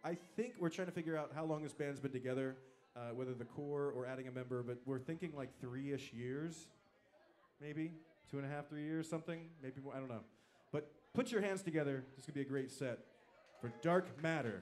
I think we're trying to figure out how long this band's been together, whether the core or adding a member, but we're thinking like 3-ish years, maybe 2.5, 3 years, something, maybe more, I don't know. But put your hands together. This is gonna be a great set for Dark Matter.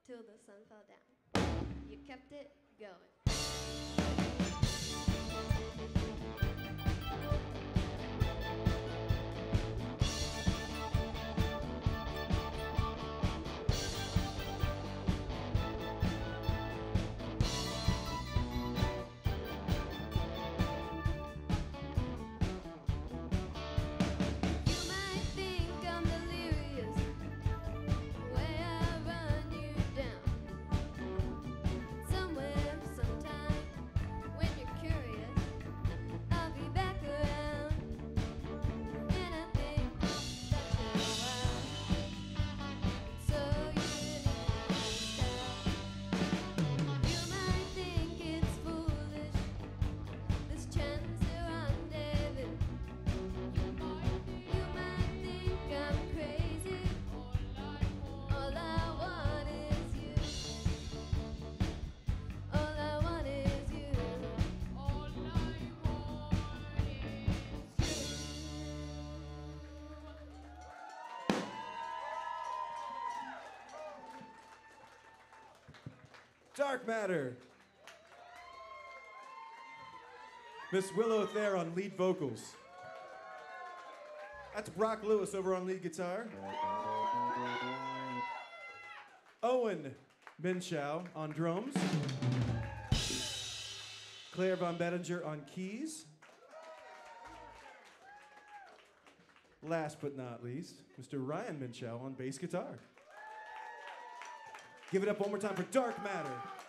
till the sun fell down. You kept it going. Dark Matter. Miss Willow Thayer on lead vocals. That's Brock Lewis over on lead guitar. Owen Minshow on drums. Claire Von Bettinger on keys. Last but not least, Mr. Ryan Minshow on bass guitar. Give it up one more time for Dark Matter.